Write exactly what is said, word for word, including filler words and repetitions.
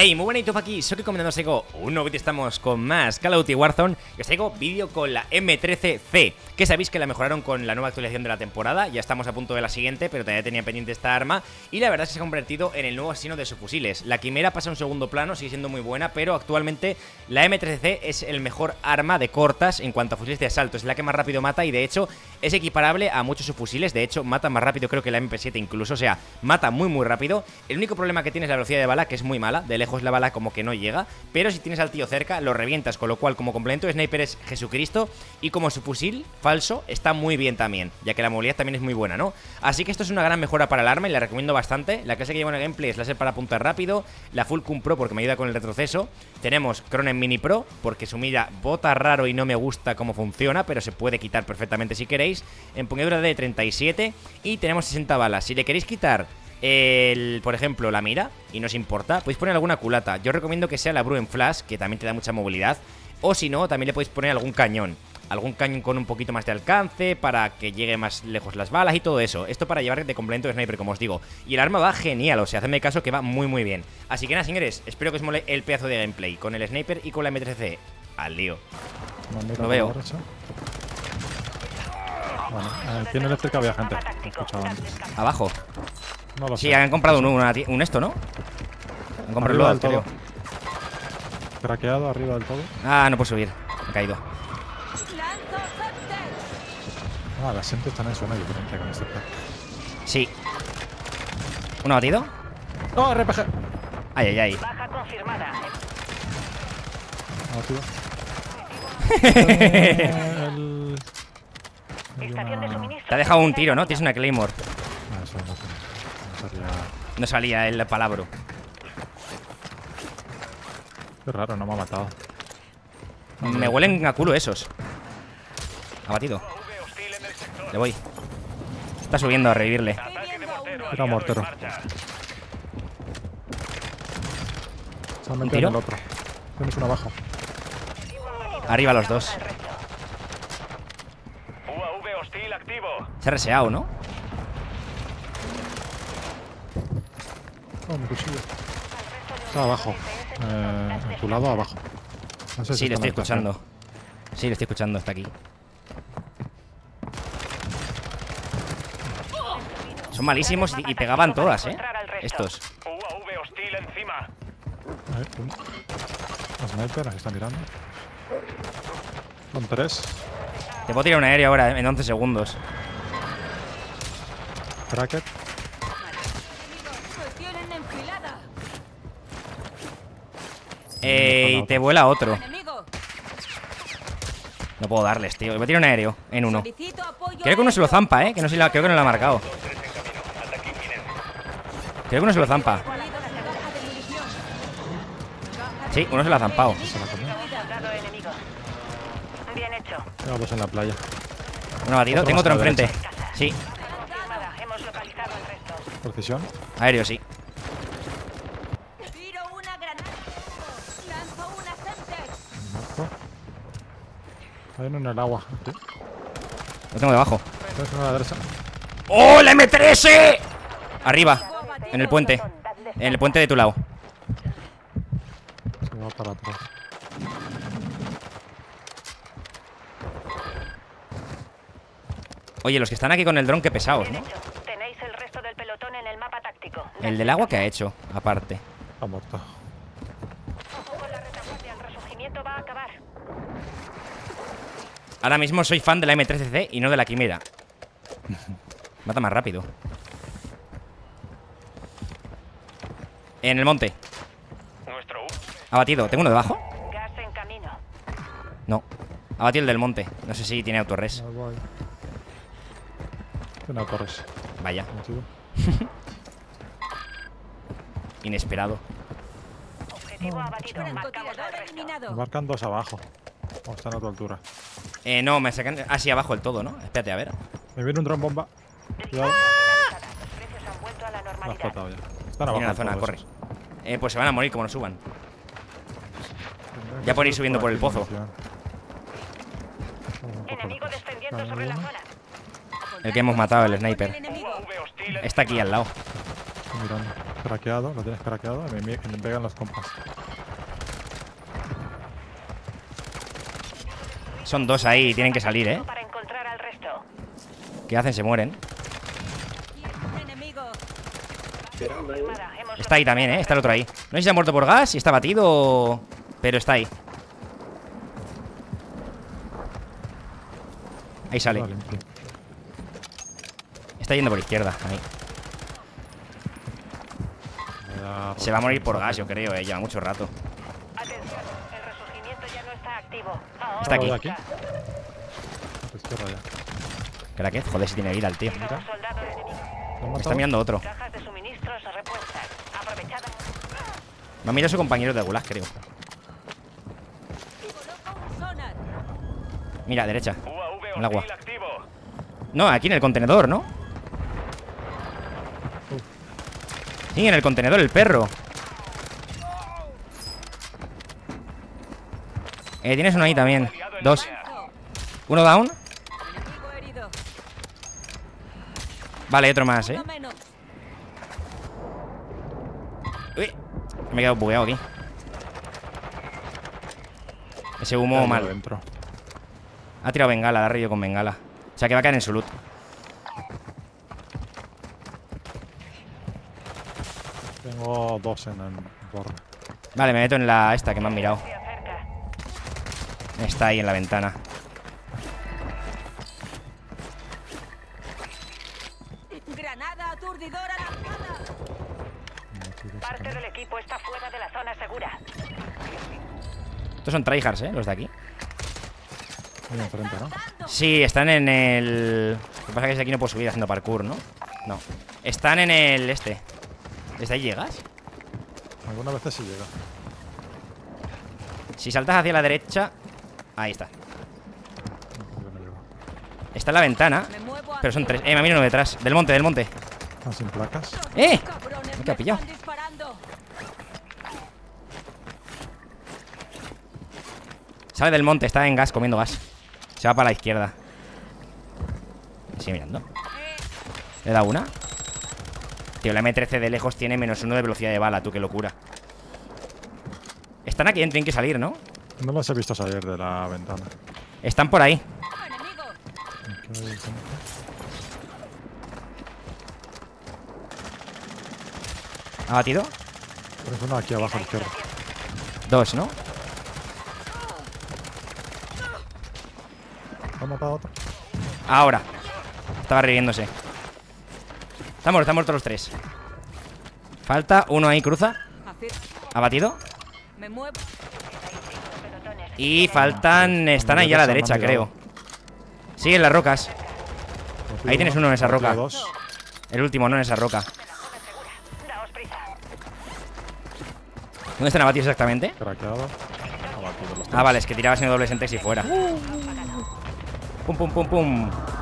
Hey, muy buenas, aquí soy comentando Sego. Un nuevo vídeo, estamos con más Call of Duty Warzone. Y os traigo vídeo con la M trece C, que sabéis que la mejoraron con la nueva actualización de la temporada. Ya estamos a punto de la siguiente, pero todavía tenía pendiente esta arma. Y la verdad es que se ha convertido en el nuevo asesino de subfusiles. La Quimera pasa a un segundo plano, sigue siendo muy buena, pero actualmente la M trece C es el mejor arma de cortas en cuanto a fusiles de asalto. Es la que más rápido mata y de hecho es equiparable a muchos subfusiles. De hecho, mata más rápido creo que la M P siete incluso, o sea, mata muy muy rápido. El único problema que tiene es la velocidad de bala, que es muy mala. De lejos la bala como que no llega, pero si tienes al tío cerca lo revientas, con lo cual como complemento de sniper es Jesucristo. Y como su fusil falso está muy bien también, ya que la movilidad también es muy buena, ¿no? Así que esto es una gran mejora para el arma y la recomiendo bastante. La clase que lleva en el gameplay es láser para apuntar rápido, la Full Cum Pro porque me ayuda con el retroceso. Tenemos Cronen Mini Pro porque su mira bota raro y no me gusta cómo funciona, pero se puede quitar perfectamente si queréis. Empuñadura de treinta y siete y tenemos sesenta balas. Si le queréis quitar El, por ejemplo, la mira y no os importa, podéis poner alguna culata. Yo recomiendo que sea la Bruen Flash, que también te da mucha movilidad. O si no, también le podéis poner algún cañón. Algún cañón con un poquito más de alcance para que llegue más lejos las balas y todo eso. Esto para llevar de complemento de sniper, como os digo. Y el arma va genial, o sea, hacedme caso que va muy muy bien. Así que nada, señores, espero que os mole el pedazo de gameplay con el sniper y con la M trece C. Al lío. Lo veo. Bueno, eh, tiene eléctrica, había gente. He escuchado antes. Abajo. No lo Sí, sé. han comprado un, una, un esto, ¿no? Han comprado Arriba el del creo. todo. Craqueado arriba del todo. Ah, no puedo subir. Me he caído. Ah, las sientes están en zona diferente con este plan. Sí. ¿Uno batido? ¡Oh, R P G! Ay, ay, ay. Baja confirmada. el... Estación de suministro. Te ha dejado un tiro, ¿no? Tienes una Claymore. Ah, eso no, no salía. No salía el palabro. Qué raro, no me ha matado. Me huelen a culo esos. Abatido. Le voy. Está subiendo a revivirle. Era mortero. Se ha metido tiro? en el otro. Tienes uno abajo. Arriba los dos. U A V hostil activo. Se ha reseado, ¿no? Oh, mi cuchillo. Está abajo. Eh, en tu lado abajo. No sé si Sí, lo está estoy en la habitación. escuchando. Sí, lo estoy escuchando, está aquí. Son malísimos y, y pegaban todas, ¿eh? Estos. U A V hostil encima. Ahí, uno. La sniper, ahí está mirando. Son tres. Te puedo tirar un aéreo ahora en once segundos. Cracket. Eh, y te vuela otro. No puedo darles, tío. Voy a tirar un aéreo en uno. Creo que uno se lo zampa, ¿eh? Que no sé, la- creo que no lo ha marcado. Creo que uno se lo zampa. Sí, uno se lo ha zampado. Se la comió. Soldado enemigo. Bien hecho. Tengo dos en la playa. Uno batido. Otro Tengo más a otro la enfrente. Sí, Confirmada. Hemos localizado el resto. Precisión. aéreo, sí. Tiro una granada. Lanzo una Semtex. Muerto. Hay uno en el agua. Sí. Lo tengo debajo. Tienes uno a la derecha. ¡Oh, la M trece! Arriba, en el puente. En el puente de tu lado. Se va para atrás. Oye, los que están aquí con el dron, qué pesados, Bien ¿no? hecho. Tenéis el resto del pelotón en el mapa táctico. El del agua que ha hecho, aparte. Está muerto. Ojo con la retaguardia. El resurgimiento va a acabar. Ahora mismo soy fan de la M trece C y no de la Quimera. Mata más rápido. En el monte. Nuestro U. Abatido. ¿Tengo uno debajo? Gas en camino. No. Abatido el del monte. No sé si tiene autorres. Ahí voy. Tiene torres. Vaya, Motivo. inesperado. Objetivo abatido. Marcamos el Francotirador resto. Me eliminado. marcan dos abajo. O están a tu altura. Eh, no, me sacan así abajo el todo, ¿no? Espérate, a ver. Me viene un dron bomba. Cuidado. Finalizada. Los precios han vuelto a la Lo has normalidad. explotado ya. Están abajo. Viene a la zona, todos corre. esos. Eh, pues se van a morir como no suban. Tendrán Ya que por ir subir subiendo por el aquí, pozo. munición. Un poco Enemigo lejos. descendiendo Ahí sobre la uno. zona. El que hemos matado, el sniper. enemigo. U A V hostil Está aquí al lado. Estoy mirando. craqueado, lo tienes craqueado. Me, me, me pegan los compas. Son dos ahí, tienen que salir, ¿eh? Para encontrar al resto. ¿Qué hacen? Se mueren. Un enemigo. Confirmada, hemos Está ahí también, ¿eh? Está el otro ahí. No sé si se ha muerto por gas, si está batido o... Pero está ahí. Ahí sale. Vale, limpio. Está yendo por izquierda, ahí. Me da Se va a morir por gas, yo creo, eh. Lleva mucho rato. Atención, el resurgimiento ya no está activo. Ahora Está aquí. ¿Aquí? A tu izquierda ya. Cracked, joder, si tiene vida el tío. Nuevo soldado enemigo. ¿Lo han Me está matado? mirando otro. Cajas de suministros repuestas. Aprovechada. Me ha mirado su compañero de gulag, creo. Coloco un sonar. Mira, derecha. U A V El agua. hostil activo. No, aquí en el contenedor, ¿no? Sí, en el contenedor, el perro. Eh, tienes uno ahí también. Dos. Uno down. Enemigo herido. Vale, otro más, eh. Uno menos. Uy, me he quedado bugueado aquí. Ese humo Hay uno mal. dentro. Ha tirado bengala, la ha reído con bengala. O sea que va a caer en su loot. Tengo dos en el borde. Vale, me meto en la esta que me han mirado. Se acerca. Está ahí en la ventana. Granada aturdidora lanzada. Parte del equipo está fuera de la zona segura. Estos son tryhards, eh, los de aquí. Ahí enfrente, ¿no? Sí, están en el... Lo que pasa es que aquí no puedo subir haciendo parkour, ¿no? No. Están en el este. ¿Desde ahí llegas? Algunas veces sí llega. Si saltas hacia la derecha... Ahí está. Yo no llego. Está en la ventana. Me muevo Pero son hacia- tres. Eh, me ha mirado uno detrás. Del monte, del monte. Ah, sin placas. ¡Eh! Cabrones, ¿Qué me ha pillado? están disparando. Sale del monte, está en gas, comiendo gas. Se va para la izquierda. Sigue mirando. Eh, ¿Le da una? Tío, la M trece de lejos tiene menos uno de velocidad de bala, tú, qué locura. Están aquí dentro, tienen que salir, ¿no? No los he visto salir de la ventana. Están por ahí. enemigo. Aquí hay gente. ¿Ha batido? Tienes uno aquí abajo a la izquierda. Dos, ¿no? ¿Ha matado a otro? Ahora. Estaba riéndose. Están muertos, están muertos los tres. Falta uno ahí, cruza. Hacia- ¿Ha batido? Me muevo. Pelotones. Y faltan... Están ahí a la derecha, creo. Siguen las rocas. Ahí tienes uno en esa roca. Dos. El último, no en esa roca. Daos prisa. ¿Dónde están abatidos exactamente? Craqueado. Abatido los Ah, tres. vale, es que tiraba sin doble sentex y fuera. Pum, pum, pum, pum.